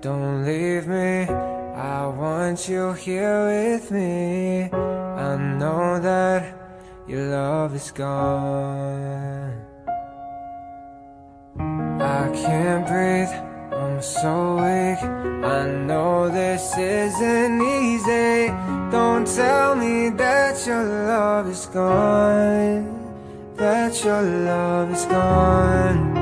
don't leave me. I want you here with me. I know that your love is gone. I can't breathe, I'm so weak. I know this isn't easy. Don't tell me that your love is gone, that your love is gone.